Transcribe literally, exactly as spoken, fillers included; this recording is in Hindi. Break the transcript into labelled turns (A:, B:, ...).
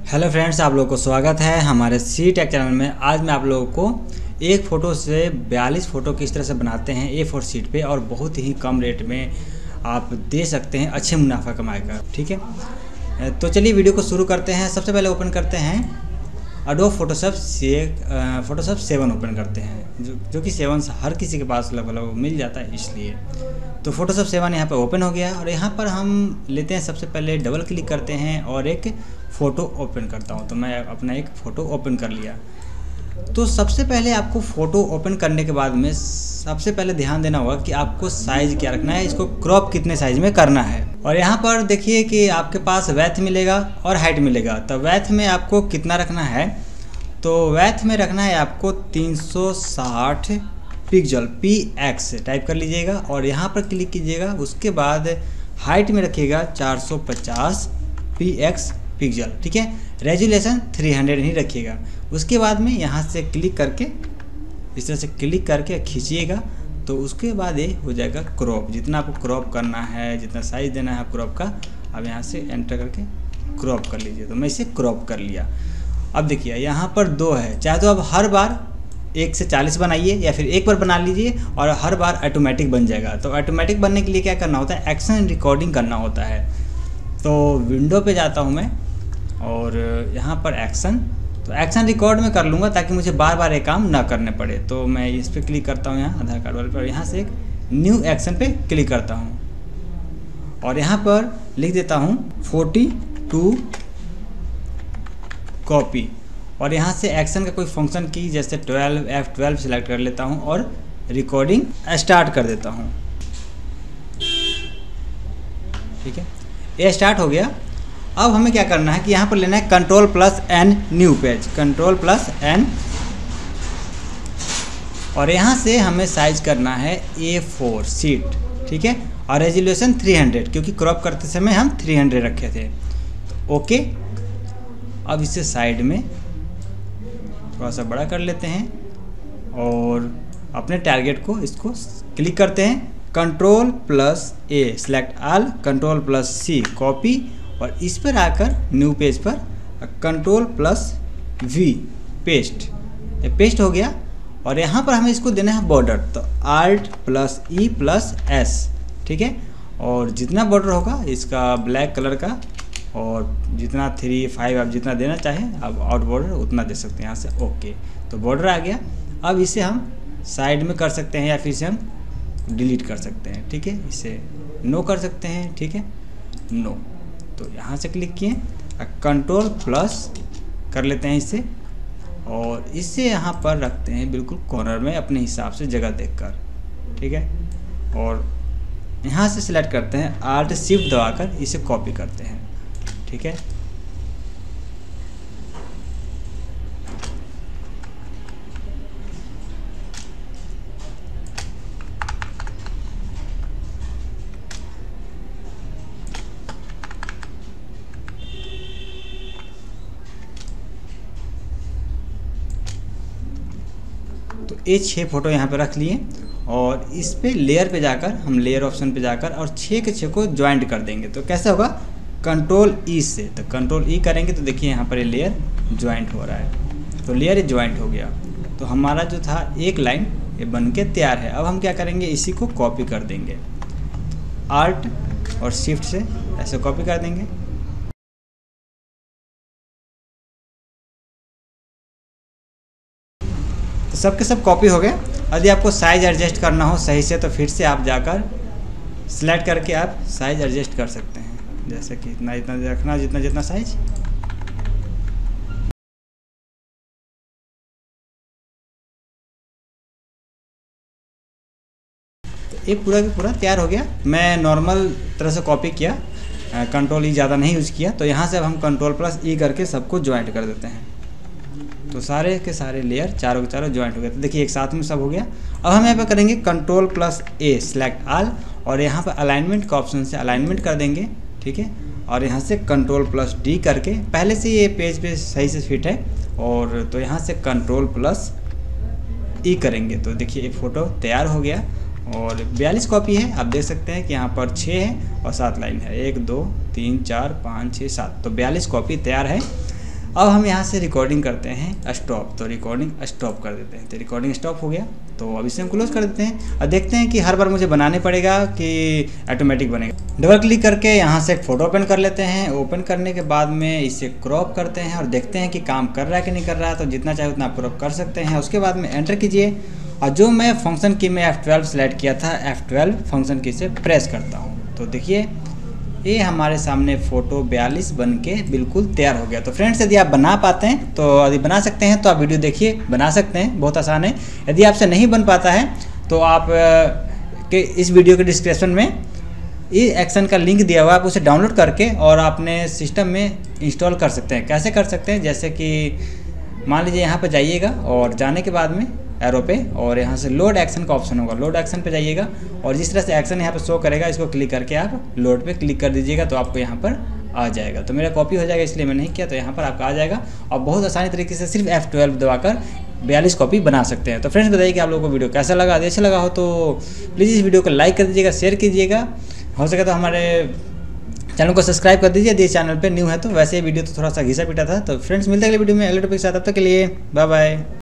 A: हेलो फ्रेंड्स, आप लोगों को स्वागत है हमारे सी टेक चैनल में। आज मैं आप लोगों को एक फ़ोटो से बयालीस फ़ोटो किस तरह से बनाते हैं ए फोर शीट पे और बहुत ही कम रेट में आप दे सकते हैं अच्छे मुनाफा कमाएगा। ठीक है, तो चलिए वीडियो को शुरू करते हैं। सबसे पहले ओपन करते हैं एडोब फोटोशॉप से फोटोशॉप सेवन ओपन करते हैं, जो जो कि सेवन हर किसी के पास लगभग मिल जाता है, इसलिए तो फोटोशॉप सेवन यहाँ पर ओपन हो गया। और यहाँ पर हम लेते हैं, सबसे पहले डबल क्लिक करते हैं और एक फ़ोटो ओपन करता हूँ। तो मैं अपना एक फ़ोटो ओपन कर लिया। तो सबसे पहले आपको फ़ोटो ओपन करने के बाद में सबसे पहले ध्यान देना होगा कि आपको साइज़ क्या रखना है, इसको क्रॉप कितने साइज़ में करना है। और यहाँ पर देखिए कि आपके पास वैथ मिलेगा और हाइट मिलेगा। तो वैथ में आपको कितना रखना है, तो वैथ में रखना है आपको तीन सौ साठ पिक्सल पी एक्स टाइप कर लीजिएगा और यहाँ पर क्लिक कीजिएगा। उसके बाद हाइट में रखिएगा चार सौ पचास पी एक्स पिक्सल। ठीक है, रेजोल्यूशन थ्री हंड्रेड ही रखिएगा। उसके बाद में यहाँ से क्लिक करके इस तरह से क्लिक करके खींचिएगा, तो उसके बाद ये हो जाएगा क्रॉप। जितना आपको क्रॉप करना है, जितना साइज़ देना है क्रॉप का, अब यहाँ से एंटर करके क्रॉप कर लीजिए। तो मैं इसे क्रॉप कर लिया। अब देखिए यहाँ पर दो है, चाहे तो अब हर बार एक से चालीस बनाइए या फिर एक बार बना लीजिए और हर बार ऑटोमेटिक बन जाएगा। तो ऑटोमेटिक बनने के लिए क्या करना होता है, एक्शन रिकॉर्डिंग करना होता है। तो विंडो पे जाता हूँ मैं और यहाँ पर एक्शन, तो एक्शन रिकॉर्ड में कर लूँगा ताकि मुझे बार बार ये काम ना करने पड़े। तो मैं इस पर क्लिक करता हूँ, यहाँ आधार कार्ड वाले पर, यहाँ से एक न्यू एक्शन पे क्लिक करता हूँ और यहाँ पर लिख देता हूँ फोर्टी टू कॉपी। और यहाँ से एक्शन का कोई फंक्शन की जैसे ट्वेल्व एफ ट्वेल्व सेलेक्ट कर लेता हूँ और रिकॉर्डिंग स्टार्ट कर देता हूँ। ठीक है, ये स्टार्ट हो गया। अब हमें क्या करना है कि यहाँ पर लेना है control plus N new page, control plus N, और यहाँ से हमें साइज करना है ए फोर शीट। ठीक है, और रेजोल्यूशन थ्री हंड्रेड, क्योंकि क्रॉप करते समय हम थ्री हंड्रेड रखे थे। तो ओके, अब इसे साइड में थोड़ा सा बड़ा कर लेते हैं और अपने टारगेट को इसको क्लिक करते हैं, control plus A select all, control plus C copy, और इस पर आकर न्यू पेज पर कंट्रोल प्लस वी पेस्ट, ये पेस्ट हो गया। और यहाँ पर हमें इसको देना है बॉर्डर, तो alt plus E plus S. ठीक है, और जितना बॉर्डर होगा इसका ब्लैक कलर का, और जितना थ्री फाइव आप जितना देना चाहें आप आउट बॉर्डर उतना दे सकते हैं यहाँ से। ओके, तो बॉर्डर आ गया। अब इसे हम साइड में कर सकते हैं या फिर इसे हम डिलीट कर सकते हैं। ठीक है, इसे नो कर सकते हैं। ठीक है, नो, तो यहाँ से क्लिक किए, कंट्रोल प्लस कर लेते हैं इसे और इसे यहाँ पर रखते हैं बिल्कुल कॉर्नर में अपने हिसाब से जगह देखकर। ठीक है, और यहाँ से सिलेक्ट करते हैं, आल्ट शिफ्ट दबाकर इसे कॉपी करते हैं। ठीक है, तो ये छः फ़ोटो यहाँ पे रख लिए और इस पे लेयर पे जाकर हम लेयर ऑप्शन पे जाकर और छः के छः को ज्वाइंट कर देंगे। तो कैसे होगा, कंट्रोल ई से, तो कंट्रोल ई करेंगे तो देखिए यहाँ पर ये लेयर ज्वाइंट हो रहा है। तो लेयर ज्वाइंट हो गया। तो हमारा जो था एक लाइन ये बन के तैयार है। अब हम क्या करेंगे, इसी को कॉपी कर देंगे, आल्ट और शिफ्ट से ऐसे कॉपी कर देंगे। तो सब के सब कॉपी हो गए। यदि आपको साइज़ एडजस्ट करना हो सही से तो फिर से आप जाकर सिलेक्ट करके आप साइज़ एडजस्ट कर सकते हैं, जैसे कि इतना इतना रखना, जितना जितना साइज। तो ये पूरा का पूरा तैयार हो गया। मैं नॉर्मल तरह से कॉपी किया, कंट्रोल ई ज़्यादा नहीं यूज़ किया। तो यहाँ से अब हम कंट्रोल प्लस ई करके सबको ज्वाइंट कर देते हैं। तो सारे के सारे लेयर चारों के चारों ज्वाइंट हो गए। तो देखिए एक साथ में सब हो गया। अब हम यहाँ पे करेंगे control plus A select all और यहाँ पर अलाइनमेंट का ऑप्शन से अलाइनमेंट कर देंगे। ठीक है, और यहाँ से कंट्रोल प्लस डी करके, पहले से ये पेज पे सही से फिट है, और तो यहाँ से कंट्रोल प्लस ई करेंगे। तो देखिए ये फ़ोटो तैयार हो गया और बयालीस कॉपी है। आप देख सकते हैं कि यहाँ पर छः है और सात लाइन है, एक दो तीन चार पाँच छः सात, तो बयालीस कॉपी तैयार है। अब हम यहाँ से रिकॉर्डिंग करते हैं स्टॉप, तो रिकॉर्डिंग स्टॉप कर देते हैं। तो रिकॉर्डिंग स्टॉप हो गया, तो अब इसे हम क्लोज कर देते हैं और देखते हैं कि हर बार मुझे बनाने पड़ेगा कि ऑटोमेटिक बनेगा। डबल क्लिक करके यहाँ से एक फ़ोटो ओपन कर लेते हैं। ओपन करने के बाद में इसे क्रॉप करते हैं और देखते हैं कि काम कर रहा है कि नहीं कर रहा है। तो जितना चाहे उतना आप क्रॉप कर सकते हैं। उसके बाद में एंटर कीजिए और जो मैं फंक्शन की में एफ ट्वेल्व सेलेक्ट किया था, एफ ट्वेल्व फंक्शन की से प्रेस करता हूँ। तो देखिए ये हमारे सामने फ़ोटो बयालीस बन के बिल्कुल तैयार हो गया। तो फ्रेंड्स, यदि आप बना पाते हैं तो यदि बना सकते हैं तो आप वीडियो देखिए, बना सकते हैं, बहुत आसान है। यदि आपसे नहीं बन पाता है तो आप के इस वीडियो के डिस्क्रिप्शन में ये एक्शन का लिंक दिया हुआ है, आप उसे डाउनलोड करके और अपने सिस्टम में इंस्टॉल कर सकते हैं। कैसे कर सकते हैं, जैसे कि मान लीजिए यहाँ पर जाइएगा और जाने के बाद में एरो पे और यहाँ से लोड एक्शन का ऑप्शन होगा, लोड एक्शन पे जाइएगा और जिस तरह से एक्शन यहाँ पे शो करेगा इसको क्लिक करके आप लोड पे क्लिक कर दीजिएगा तो आपको यहाँ पर आ जाएगा। तो मेरा कॉपी हो जाएगा इसलिए मैं नहीं किया, तो यहाँ पर आपका आ जाएगा और बहुत आसानी तरीके से सिर्फ एफ ट्वेल्व दबाकर बयालीस कॉपी बना सकते हैं। तो फ्रेंड्स, बताइए कि आप लोगों को वीडियो कैसा लगा। यदि अच्छा लगा हो तो प्लीज़ इस वीडियो को लाइक कर दीजिएगा, शेयर कीजिएगा, हो सके तो हमारे चैनल को सब्सक्राइब कर दीजिए। यदि इस चैनल पे न्यू है तो वैसे वीडियो तो थोड़ा सा घिसा पिटा था। तो फ्रेंड्स, मिलते हैं अगले वीडियो में अगले टॉपिक के साथ, तब तक के लिए बाय बाय।